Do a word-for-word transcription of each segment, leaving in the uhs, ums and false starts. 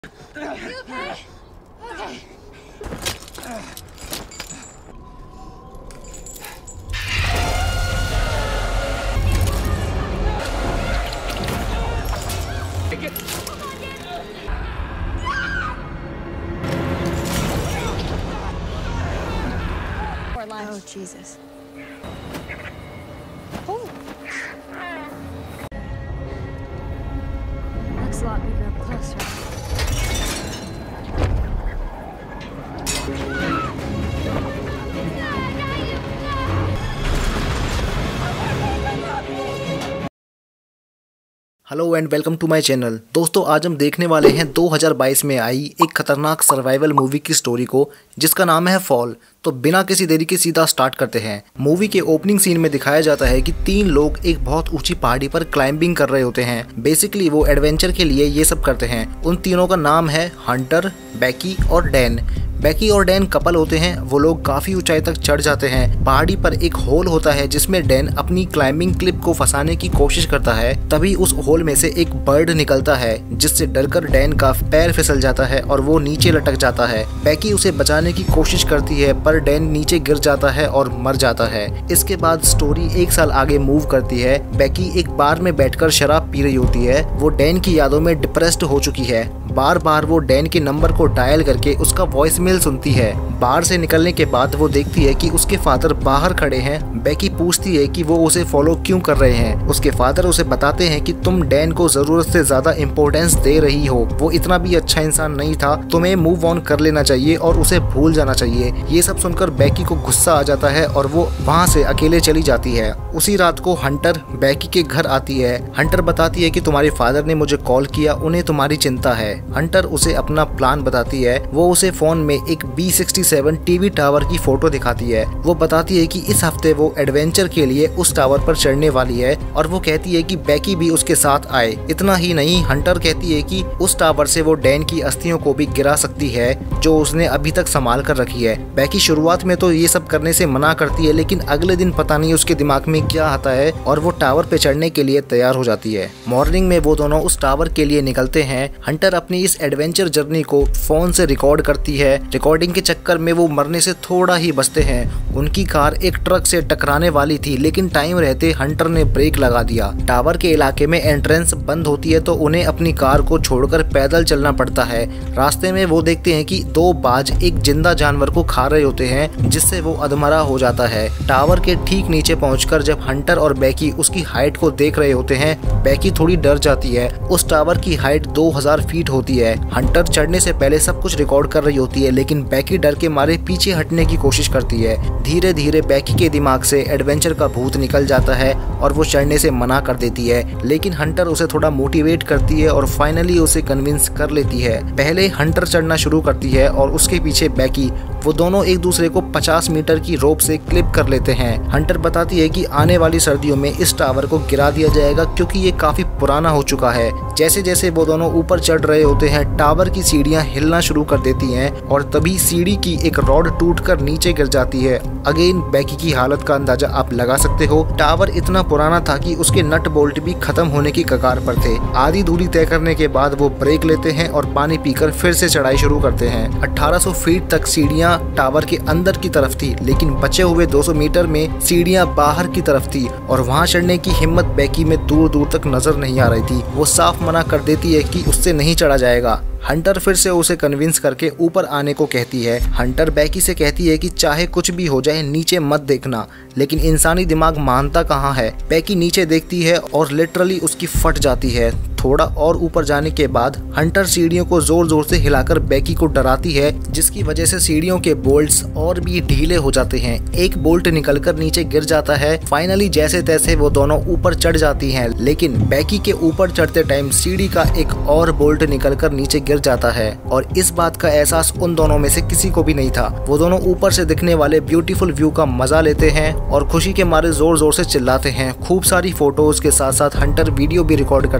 You okay? Okay. Take it. Oh, Jesus. Oh. Looks a lot bigger up close, right? Hello and welcome to my channel. दोस्तों आज हम देखने वाले हैं दो हज़ार बाईस में आई एक खतरनाक सर्वाइवल मूवी की स्टोरी को, जिसका नाम है फॉल। तो बिना किसी देरी के सीधा स्टार्ट करते हैं। मूवी के ओपनिंग सीन में दिखाया जाता है कि तीन लोग एक बहुत ऊंची पहाड़ी पर क्लाइंबिंग कर रहे होते हैं। बेसिकली वो एडवेंचर के लिए ये सब करते हैं। उन तीनों का नाम है हंटर, बैकी और डैन। बैकी और डैन कपल होते हैं। वो लोग काफी ऊंचाई तक चढ़ जाते हैं। पहाड़ी पर एक होल होता है जिसमें डैन अपनी क्लाइंबिंग क्लिप को फंसाने की कोशिश करता है। तभी उस होल में से एक बर्ड निकलता है जिससे डरकर डैन का पैर फिसल जाता है और वो नीचे लटक जाता है। बैकी उसे बचाने की कोशिश करती है पर डैन नीचे गिर जाता है और मर जाता है। इसके बाद स्टोरी एक साल आगे मूव करती है। बैकी एक बार में बैठकर शराब पी रही होती है। वो डैन की यादों में डिप्रेस्ड हो चुकी है। बार बार वो डैन के नंबर को डायल करके उसका वॉइस मेल सुनती है। बाहर से निकलने के बाद वो देखती है कि उसके फादर बाहर खड़े हैं। बैकी पूछती है कि वो उसे फॉलो क्यों कर रहे हैं। उसके फादर उसे बताते हैं कि तुम डैन को जरूरत से ज्यादा इम्पोर्टेंस दे रही हो। वो इतना भी अच्छा इंसान नहीं था। तुम्हें मूव ऑन कर लेना चाहिए और उसे भूल जाना चाहिए। ये सब सुनकर बैकी को गुस्सा आ जाता है और वो वहाँ से अकेले चली जाती है। उसी रात को हंटर बैकी के घर आती है। हंटर बताती है कि तुम्हारे फादर ने मुझे कॉल किया, उन्हें तुम्हारी चिंता है। हंटर उसे अपना प्लान बताती है। वो उसे फोन में एक B sixty seven TV tower की फोटो दिखाती है। वो बताती है कि इस हफ्ते वो एडवेंचर के लिए उस टावर पर चढ़ने वाली है और वो कहती है कि बैकी भी उसके साथ आए। इतना ही नहीं, हंटर कहती है कि उस टावर से वो डैन की अस्थियों को भी गिरा सकती है जो उसने अभी तक संभाल कर रखी है। बैकी शुरुआत में तो ये सब करने से मना करती है, लेकिन अगले दिन पता नहीं उसके दिमाग में क्या आता है और वो टावर पे चढ़ने के लिए तैयार हो जाती है। मॉर्निंग में वो दोनों उस टावर के लिए निकलते हैं। हंटर अपनी इस एडवेंचर जर्नी को फोन से रिकॉर्ड करती है। रिकॉर्डिंग के चक्कर में वो मरने से थोड़ा ही बचते हैं। उनकी कार एक ट्रक से टकराने वाली थी, लेकिन टाइम रहते हंटर ने ब्रेक लगा दिया। टावर के इलाके में एंट्रेंस बंद होती है तो उन्हें अपनी कार को छोड़कर पैदल चलना पड़ता है। रास्ते में वो देखते हैं कि दो बाज एक जिंदा जानवर को खा रहे होते हैं, जिससे वो अधमरा हो जाता है। टावर के ठीक नीचे पहुंचकर जब हंटर और बैकी उसकी हाइट को देख रहे होते हैं, बैकी थोड़ी डर जाती है। उस टावर की हाइट दो हज़ार फीट होती है। हंटर चढ़ने से पहले सब कुछ रिकॉर्ड कर रही होती है, लेकिन बैकी डर के मारे पीछे हटने की कोशिश करती है। धीरे धीरे बैकी के दिमाग से एडवेंचर का भूत निकल जाता है और वो चढ़ने से मना कर देती है, लेकिन हंटर उसे थोड़ा मोटिवेट करती है और फाइनली उसे कन्विंस कर लेती है। पहले हंटर चढ़ना शुरू करती है और उसके पीछे बैकी। वो दोनों एक दूसरे को पचास मीटर की रोप से क्लिप कर लेते हैं। हंटर बताती है कि आने वाली सर्दियों में इस टावर को गिरा दिया जाएगा क्योंकि ये काफी पुराना हो चुका है। जैसे जैसे वो दोनों ऊपर चढ़ रहे होते हैं, टावर की सीढ़ियां हिलना शुरू कर देती हैं और तभी सीढ़ी की एक रॉड टूटकर नीचे गिर जाती है। अगेन बैकी की हालत का अंदाजा आप लगा सकते हो। टावर इतना पुराना था कि उसके नट बोल्ट भी खत्म होने की कगार पर थे। आधी दूरी तय करने के बाद वो ब्रेक लेते हैं और पानी पीकर फिर से चढ़ाई शुरू करते हैं। अठारह सौ फीट तक सीढ़ियां टावर के अंदर की तरफ थी, लेकिन बचे हुए दो सौ मीटर में सीढ़ियां बाहर की तरफ थी और वहां चढ़ने की हिम्मत बैकी में दूर दूर तक नजर नहीं आ रही थी। वो साफ मना कर देती है कि उससे नहीं चढ़ा जाएगा। हंटर फिर से उसे कन्विंस करके ऊपर आने को कहती है। हंटर बैकी से कहती है कि चाहे कुछ भी हो जाए नीचे मत देखना, लेकिन इंसानी दिमाग मानता कहाँ है। बैकी नीचे देखती है और लिटरली उसकी फट जाती है। थोड़ा और ऊपर जाने के बाद हंटर सीढ़ियों को जोर जोर से हिलाकर बैकी को डराती है, जिसकी वजह से सीढ़ियों के बोल्ट्स और भी ढीले हो जाते हैं। एक बोल्ट निकलकर नीचे गिर जाता है। फाइनली जैसे तैसे वो दोनों ऊपर चढ़ जाती हैं, लेकिन बैकी के ऊपर चढ़ते टाइम सीढ़ी का एक और बोल्ट निकलकर नीचे गिर जाता है और इस बात का एहसास उन दोनों में से किसी को भी नहीं था। वो दोनों ऊपर से दिखने वाले ब्यूटीफुल व्यू का मजा लेते हैं और खुशी के मारे जोर जोर से चिल्लाते हैं। खूब सारी फोटोज के साथ साथ हंटर वीडियो भी रिकॉर्ड करती है।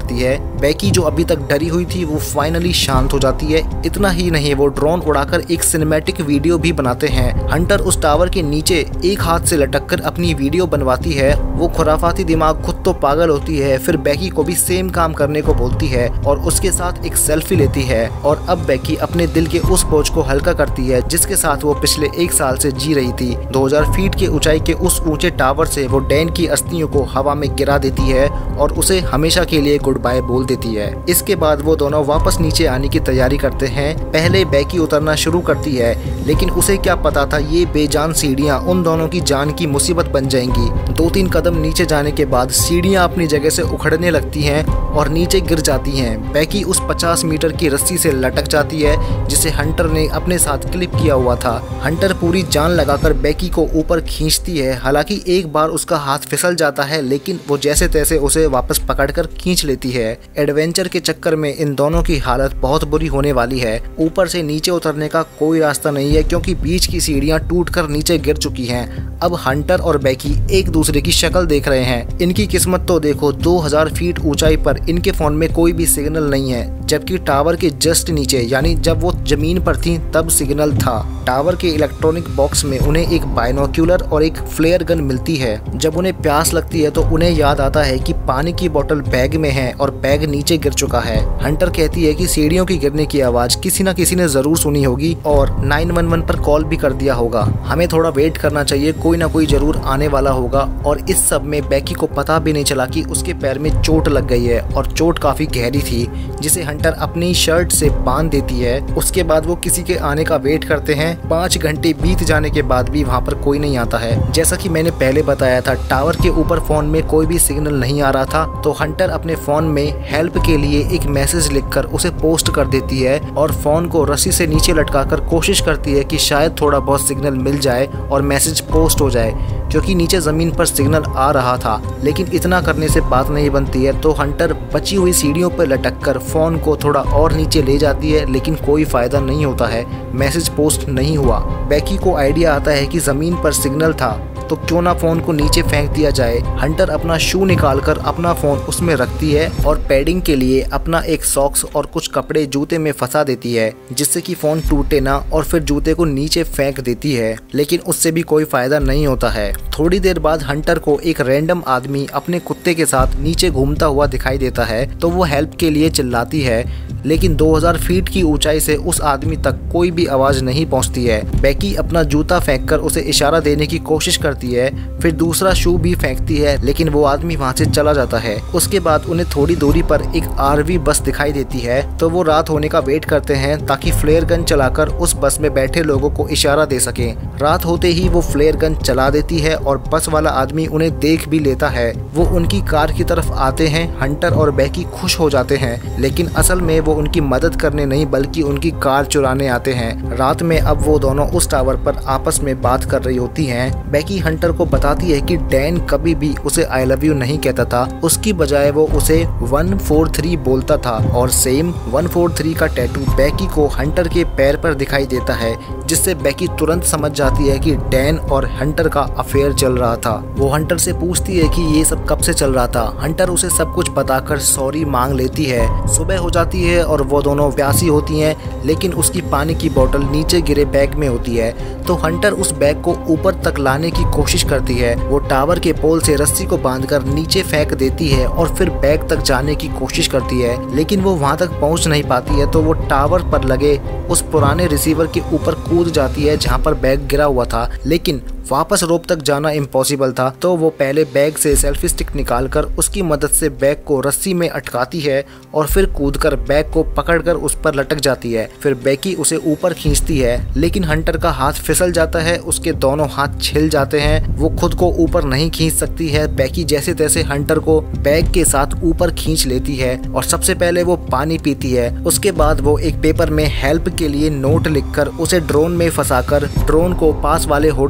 बेकी जो अभी तक डरी हुई थी वो फाइनली शांत हो जाती है। इतना ही नहीं, वो ड्रोन उड़ाकर एक सिनेमैटिक वीडियो भी बनाते हैं। हंटर उस टावर के नीचे एक हाथ से लटककर अपनी वीडियो बनवाती है। वो खुराफाती दिमाग खुद तो पागल होती है, फिर बेकी को भी सेम काम करने को बोलती है और उसके साथ एक सेल्फी लेती है। और अब बेकी अपने दिल के उस बोझ को हल्का करती है जिसके साथ वो पिछले एक साल से जी रही थी। दो हज़ार फीट के ऊंचाई के उस ऊंचे टावर से वो डैन की अस्थियों को हवा में गिरा देती है और उसे हमेशा के लिए गुड बाय बोल देती है। इसके बाद वो दोनों वापस नीचे आने की तैयारी करते हैं। पहले बेकी उतरना शुरू करती है, लेकिन उसे क्या पता था ये बेजान सीढ़ियां उन दोनों की जान की मुसीबत बन जाएंगी। दो तीन कदम नीचे जाने के बाद सीढ़ियां अपनी जगह से उखड़ने लगती हैं और नीचे गिर जाती हैं। बेकी उस पचास मीटर की रस्सी से लटक जाती है जिसे हंटर ने अपने साथ क्लिप किया हुआ था। हंटर पूरी जान लगाकर बेकी को ऊपर खींचती है। हालांकि एक बार उसका हाथ फिसल जाता है, लेकिन वो जैसे तैसे उसे वापस पकड़कर खींच लेती है। एडवेंचर के चक्कर में इन दोनों की हालत बहुत बुरी होने वाली है। ऊपर से नीचे उतरने का कोई रास्ता नहीं है क्योंकि बीच की सीढ़ियां टूटकर नीचे गिर चुकी हैं। अब हंटर और बेकी एक दूसरे की शक्ल देख रहे हैं। इनकी किस्मत तो देखो, दो हज़ार फीट ऊंचाई पर इनके फोन में कोई भी सिग्नल नहीं है, जबकि टावर के जस्ट नीचे यानी जब वो जमीन पर थी तब सिग्नल था। टावर के इलेक्ट्रॉनिक बॉक्स में उन्हें एक बाइनोक्यूलर और एक फ्लेयर गन मिलती है। जब उन्हें प्यास लगती है तो उन्हें याद आता है कि पानी की बोतल बैग में है और बैग नीचे गिर चुका है। हंटर कहती है कि सीढ़ियों की गिरने की आवाज किसी न किसी ने जरूर सुनी होगी और नौ एक एक पर कॉल भी कर दिया होगा। हमें थोड़ा वेट करना चाहिए, कोई ना कोई जरूर आने वाला होगा। और इस सब में बेकी को पता भी नहीं चला कि उसके पैर में चोट लग गई है और चोट काफी गहरी थी जिसे हंटर अपनी शर्ट से बांध देती है। उसके बाद वो किसी के आने का वेट करते हैं। पाँच घंटे बीत जाने के बाद भी वहाँ पर कोई नहीं आता है। जैसा कि मैंने पहले बताया था, टावर के ऊपर फोन में कोई भी सिग्नल नहीं आ रहा था, तो हंटर अपने फोन में हेल्प के लिए एक मैसेज लिखकर उसे पोस्ट कर देती है और फोन को रस्सी से नीचे लटकाकर कोशिश करती है कि शायद थोड़ा बहुत सिग्नल मिल जाए और मैसेज पोस्ट हो जाए, क्योंकि नीचे जमीन पर सिग्नल आ रहा था। लेकिन इतना करने से बात नहीं बनती है, तो हंटर बची हुई सीढ़ियों पर लटककर फोन को थोड़ा और नीचे ले जाती है, लेकिन कोई फायदा नहीं होता है, मैसेज पोस्ट नहीं हुआ। बेकी को आइडिया आता है कि जमीन पर सिग्नल था तो क्यों ना फोन को नीचे फेंक दिया जाए। हंटर अपना शू निकालकर अपना फोन उसमें रखती है और पैडिंग के लिए अपना एक सॉक्स और कुछ कपड़े जूते में फंसा देती है जिससे कि फोन टूटे ना, और फिर जूते को नीचे फेंक देती है, लेकिन उससे भी कोई फायदा नहीं होता है। थोड़ी देर बाद हंटर को एक रैंडम आदमी अपने कुत्ते के साथ नीचे घूमता हुआ दिखाई देता है, तो वो हेल्प के लिए चिल्लाती है, लेकिन दो हज़ार फीट की ऊंचाई से उस आदमी तक कोई भी आवाज नहीं पहुंचती है। बेकी अपना जूता फेंककर उसे इशारा देने की कोशिश करती है, फिर दूसरा शू भी फेंकती है, लेकिन वो आदमी वहां से चला जाता है। उसके बाद उन्हें थोड़ी दूरी पर एक आरवी बस दिखाई देती है, तो वो रात होने का वेट करते हैं ताकि फ्लेयर गन चलाकर उस बस में बैठे लोगों को इशारा दे सके। रात होते ही वो फ्लेयर गन चला देती है और बस वाला आदमी उन्हें देख भी लेता है। वो उनकी कार की तरफ आते हैं। हंटर और बेकी खुश हो जाते हैं, लेकिन असल में वो उनकी मदद करने नहीं बल्कि उनकी कार चुराने आते हैं। रात में अब वो दोनों उस टावर पर आपस में बात कर रही होती हैं। बेकी हंटर को बताती है कि डैन कभी भी उसे आई लव यू नहीं कहता था, उसकी बजाय वो उसे एक सौ तैंतालीस बोलता था, और सेम एक सौ तैंतालीस का टैटू बेकी को हंटर के पैर पर दिखाई देता है, जिससे बेकी तुरंत समझ जाती है कि डैन और हंटर का अफेयर चल रहा था। वो हंटर से पूछती है कि ये सब कब से चल रहा था। हंटर उसे सब कुछ बताकर सॉरी मांग लेती है। सुबह हो जाती है और वो दोनों प्यासी होती हैं, लेकिन उसकी पानी की बोतल नीचे गिरे बैग में होती है, तो हंटर उस बैग को ऊपर तक लाने की कोशिश करती है। वो टावर के पोल से रस्सी को बांधकर नीचे फेंक देती है और फिर बैग तक जाने की कोशिश करती है, लेकिन वो वहां तक पहुंच नहीं पाती है, तो वो टावर पर लगे उस पुराने रिसीवर के ऊपर कूद जाती है जहां पर बैग गिरा हुआ था। लेकिन वापस रोप तक जाना इम्पॉसिबल था, तो वो पहले बैग से सेल्फी स्टिक निकालकर उसकी मदद से बैग को रस्सी में अटकाती है और फिर कूदकर बैग को पकड़कर उस पर लटक जाती है। फिर बेकी उसे ऊपर खींचती है, लेकिन हंटर का हाथ फिसल जाता है, उसके दोनों हाथ छिल जाते हैं, वो खुद को ऊपर नहीं खींच सकती है। बेकी जैसे तैसे हंटर को बैग के साथ ऊपर खींच लेती है और सबसे पहले वो पानी पीती है। उसके बाद वो एक पेपर में हेल्प के लिए नोट लिखकर उसे ड्रोन में फंसाकर ड्रोन को पास वाले होटल तक ले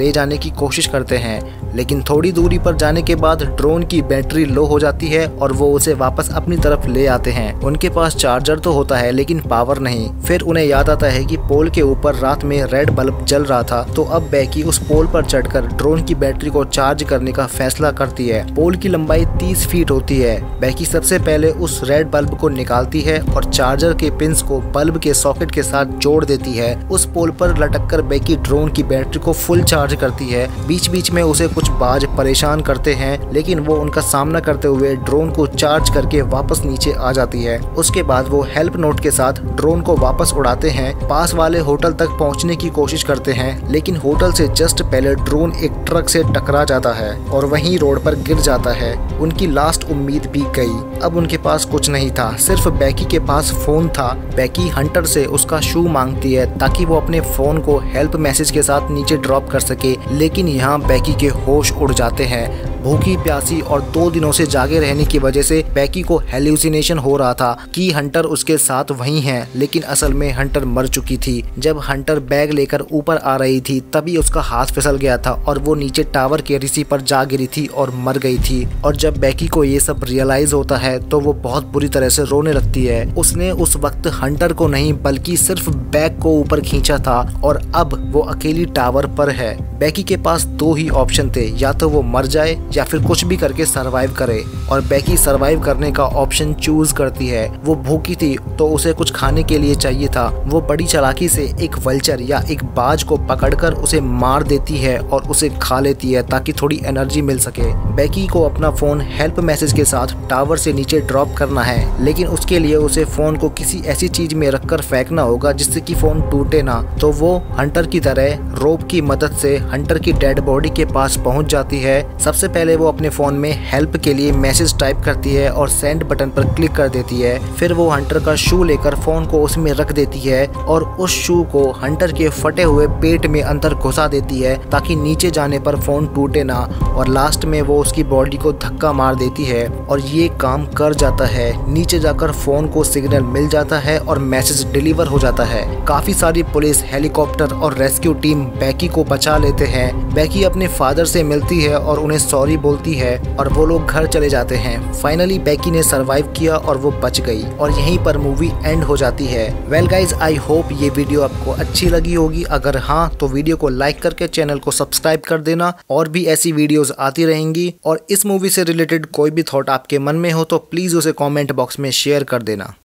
ले जाने की कोशिश करते हैं, लेकिन थोड़ी दूरी पर जाने के बाद ड्रोन की बैटरी लो हो जाती है और वो उसे वापस अपनी तरफ ले आते हैं। उनके पास चार्जर तो होता है लेकिन पावर नहीं। फिर उन्हें याद आता है कि पोल के ऊपर रात में रेड बल्ब जल रहा था, तो अब बैकी उस पोल पर चढ़कर ड्रोन की बैटरी को चार्ज करने का फैसला करती है। पोल की लंबाई तीस फीट होती है। बैकी सबसे पहले उस रेड बल्ब को निकालती है और चार्जर के पिंस को बल्ब के सॉकेट के साथ जोड़ देती है। उस पोल पर लटककर बैकी ड्रोन की बैटरी को फुल चार्ज करती है। बीच बीच में उसे कुछ बाज परेशान करते हैं, लेकिन वो उनका सामना करते हुए ड्रोन को चार्ज करके वापस नीचे आ जाती है। उसके बाद वो हेल्प नोट के साथ ड्रोन को वापस उड़ाते हैं। पास वाले होटल तक पहुंचने की कोशिश करते हैं, लेकिन होटल से जस्ट पहले ड्रोन एक ट्रक से टकरा जाता है और वहीं रोड पर गिर जाता है। उनकी लास्ट उम्मीद भी गई। अब उनके पास कुछ नहीं था, सिर्फ बैकी के पास फोन था। बैकी हंटर से उसका शू मांगती है ताकि वो अपने फोन को हेल्प मैसेज के साथ नीचे ड्रॉप कर सके, लेकिन यहाँ बैकी के होश उड़ जाते हैं। भूखी प्यासी और दो दिनों से जागे रहने की वजह से बैकी को हेल्यूसिनेशन हो रहा था कि हंटर उसके साथ वहीं है, लेकिन असल में हंटर मर चुकी थी। जब हंटर बैग लेकर ऊपर आ रही थी तभी उसका हाथ फिसल गया था और वो नीचे टावर के रिसी पर जा गिरी थी और मर गई थी। और जब बैकी को ये सब रियलाइज होता है तो वो बहुत बुरी तरह से रोने लगती है। उसने उस वक्त हंटर को नहीं बल्कि सिर्फ बैग को ऊपर खींचा था और अब वो अकेली टावर पर है। बैकी के पास दो ही ऑप्शन थे, या तो वो मर जाए या फिर कुछ भी करके सरवाइव करे, और बैकी सरवाइव करने का ऑप्शन चूज करती है। वो भूखी थी तो उसे कुछ खाने के लिए चाहिए था। वो बड़ी चालाकी से एक वल्चर या एक बाज को पकड़कर उसे मार देती है और उसे खा लेती है ताकि थोड़ी एनर्जी मिल सके। बैकी को अपना फोन हेल्प मैसेज के साथ टावर से नीचे ड्रॉप करना है, लेकिन उसके लिए उसे फोन को किसी ऐसी चीज में रखकर फेंकना होगा जिससे कि फोन टूटे ना। तो वो हंटर की तरह रोप की मदद से हंटर की डेड बॉडी के पास पहुंच जाती है। सबसे पहले वो अपने फोन में हेल्प के लिए मैसेज टाइप करती है और सेंड बटन पर क्लिक कर देती है। फिर वो हंटर का शू लेकर फोन को उसमें रख देती है और उस शू को हंटर के फटे हुए पेट में अंदर घुसा देती है ताकि नीचे जाने पर फोन टूटे ना। और लास्ट में वो उसकी बॉडी को धक्का मार देती है और ये काम कर जाता है। नीचे जाकर फोन को सिग्नल मिल जाता है और मैसेज डिलीवर हो जाता है। काफी सारी पुलिस, हेलीकॉप्टर और रेस्क्यू टीम बैकी को बचा लेते हैं। बैकी अपने फादर से मिलती है और उन्हें सॉरी बोलती है और वो लोग घर चले जाते हैं। फाइनली बैकी ने सरवाइव किया और वो बच गई और यहीं पर मूवी एंड हो जाती है। वेल गाइज, आई होप ये वीडियो आपको अच्छी लगी होगी। अगर हाँ तो वीडियो को लाइक करके चैनल को सब्सक्राइब कर देना। और भी ऐसी वीडियोस आती रहेंगी। और इस मूवी से रिलेटेड कोई भी थॉट आपके मन में हो तो प्लीज उसे कमेंट बॉक्स में शेयर कर देना।